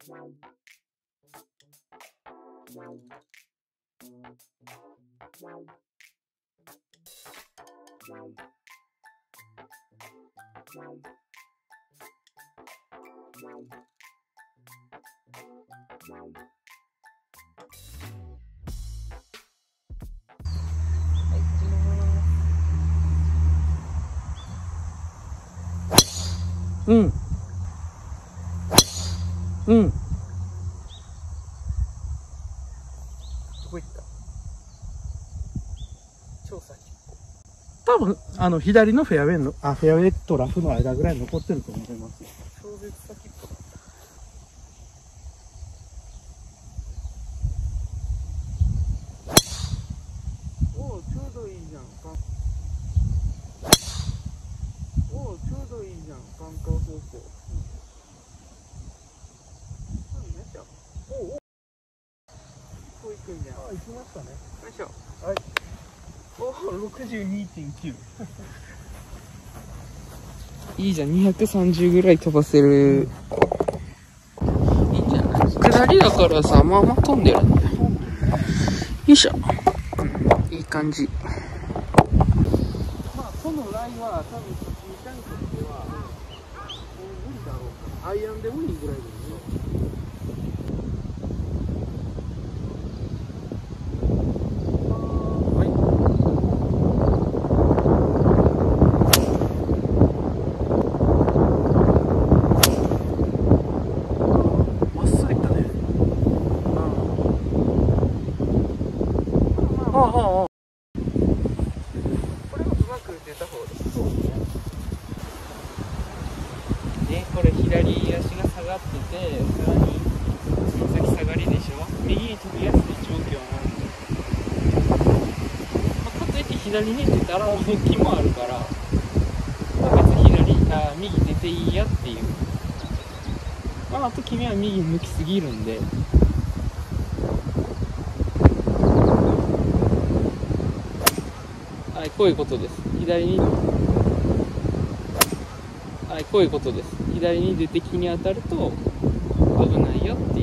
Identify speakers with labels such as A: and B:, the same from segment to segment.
A: うん。うん。どこ行った？超先。多分、左のフェアウェイの、フェアウェイとラフの間ぐらい残ってると思います。超絶先っぽかった。おお、ちょうどいいじゃん。おお、ちょうどいいじゃん。バンカー方向。おお。こう行くんじゃん。あ、行きましたね。よいしょ。はい。おお、62.9。いいじゃん、230ぐらい飛ばせる。いいんじゃない？下りだからさ、まあまあ飛んでるんだよ。よいしょ。うん、いい感じ。まあ、このラインは多分、2タンクでは、無理だろうから、アイアンでもいいぐらいですよ。これ左足が下がってて、さらにつま先下がりでしょ。右に飛びやすい状況なんで、かといって左に出たら腹筋もあるから、別に右出ていいやっていう。あと君は右向きすぎるんで、はい、こういうことです。左に、はい、こういうことです。左に出て木に当たると危ないよっていう。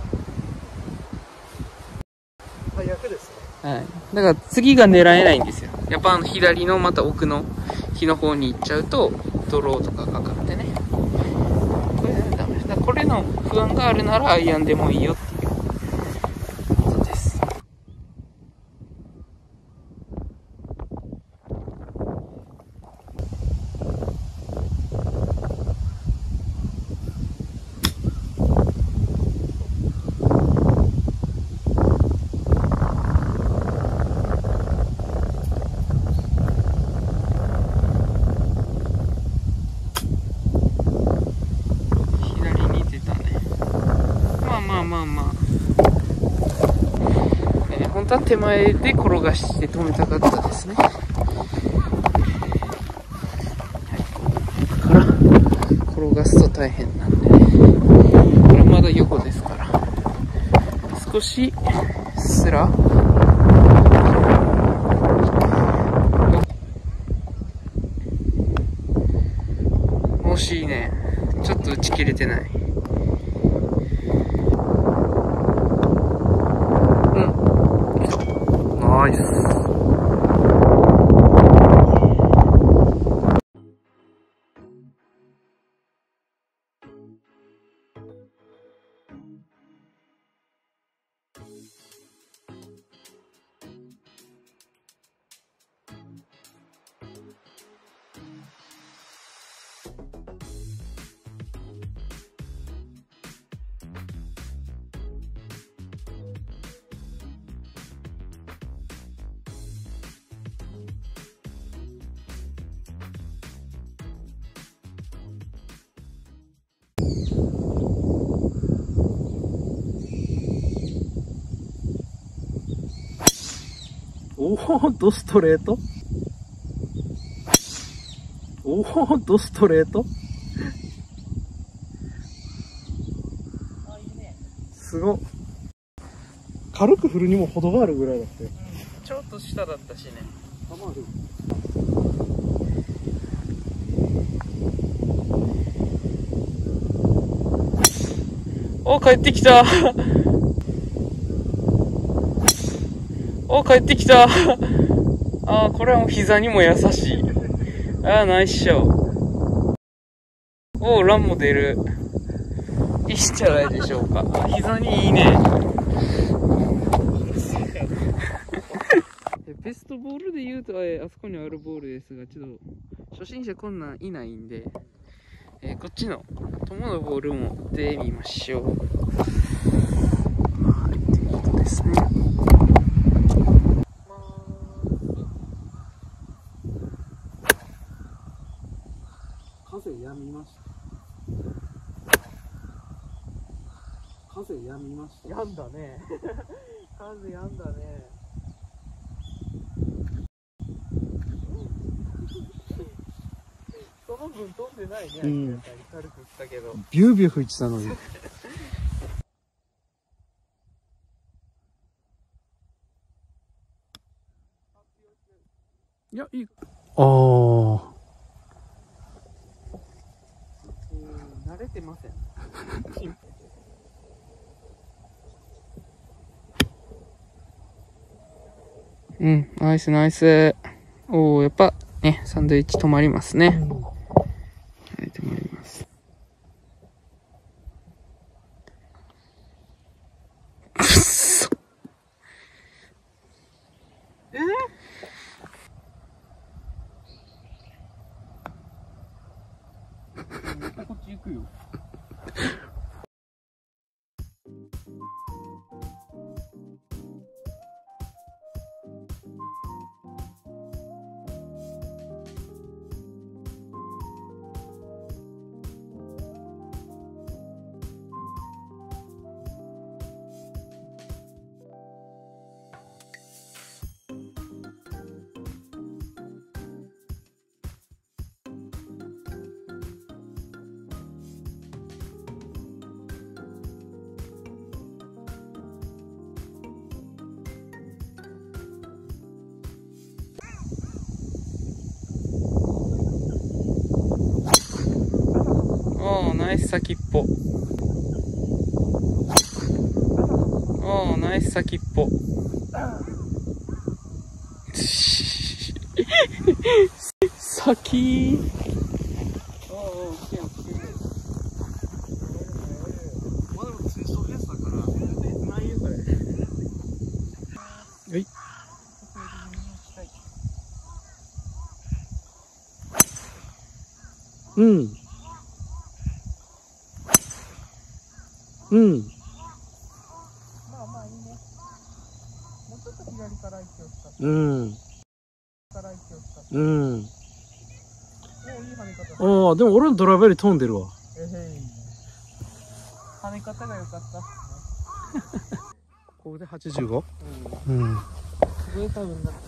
A: 最悪ですね。はい。だから次が狙えないんですよ。やっぱ左のまた奥の木の方に行っちゃうとドローとかかかってね。これダメです。だからこれの不安があるならアイアンでもいいよっていうことです。本当は手前で転がして止めたかったですね。はい、から転がすと大変なんでね。これまだ横ですから、少しすら惜しいね。ちょっと打ち切れてない。ナイス。おお、ドストレート。おお、ドストレート。すごっ。軽く振るにも程があるぐらいだったよ。ちょっと下だったしね。 お、帰ってきた。お、帰ってきた。あー、これはもう膝にも優しい。あー、ナイスショー。おー、ランも出る。いいんじゃないでしょうか。あ、膝にいいね。ベストボールで言うと、あそこにあるボールですが、ちょっと初心者こんなんいないんで、こっちの友のボールも持ってみましょう。はい、ということですね。風やみました。風やみました。やんだね。風やんだね。その分飛んでないね。うん、軽くしたけど。ビュービュー吹いてたのに。いや、いい。ああ。慣れてません。うん、ナイスナイス。おー、やっぱね、サンドイッチ止まりますね。はい、止まります。くっそ。こっち行くよ。おー、ナイス先っぽ。おー、ナイス先っぽ。先ー。おー、来てる来てる。まだまだ水槽のやつだから。ないよ、それ。はい。うん。うん。まあまあいいね。もうちょっと左から息を使って。うん。から息を使って。うん。おー、いい跳ね方。ああ、でも俺のドライバーより飛んでるわ。跳ね方が良かった。ここで 85？ うん。うん。すごい多分な、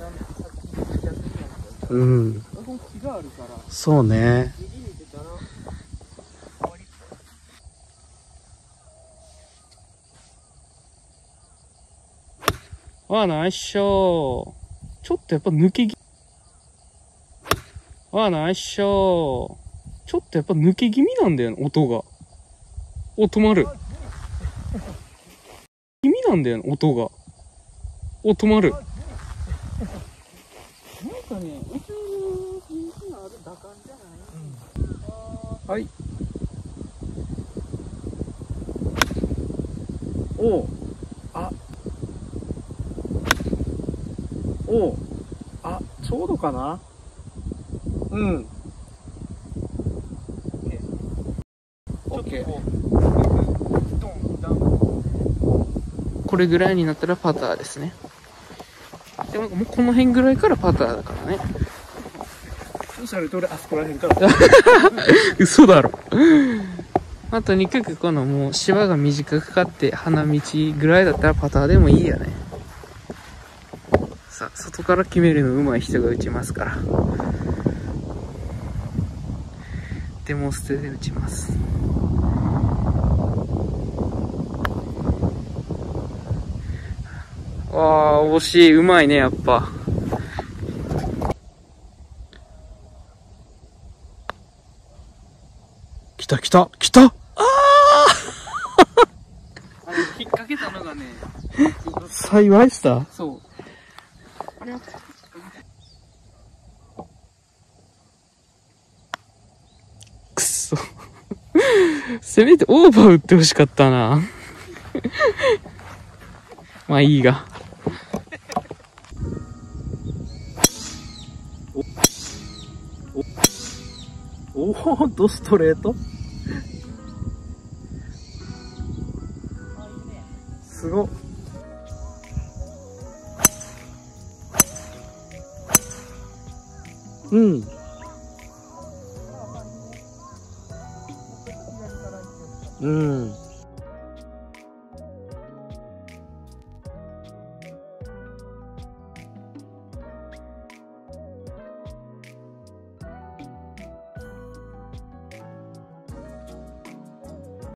A: うん。ここ木があるから。そうね。右に出たら。ああ、ナイスショー。ちょっとやっぱ抜け気。ああ、ナイスショー。ちょっとやっぱ抜け気味なんだよね、音が。お、止まる。気味なんだよね、音が。お、止まる。なんかね、うちの人気のある打感じゃない？うん。はい。おう。あ。おう。あ、ちょうどかな？うん。オッケー。これぐらいになったらパターですね。でももうこの辺ぐらいからパターだからね。そしたら俺あそこら辺から。嘘だろ。まあ、とにかくこのもう芝が短くかって花道ぐらいだったらパターでもいいやね。さあ、外から決めるの上手い人が打ちますから。デモステで打ちます。ああ、惜しい。うまいね、やっぱ。来た来た来た。ああ幸いした。そう。あれはくっそ。せめてオーバー打ってほしかったな。まあいいが。おお、ドストレートすごっ。うん。うん。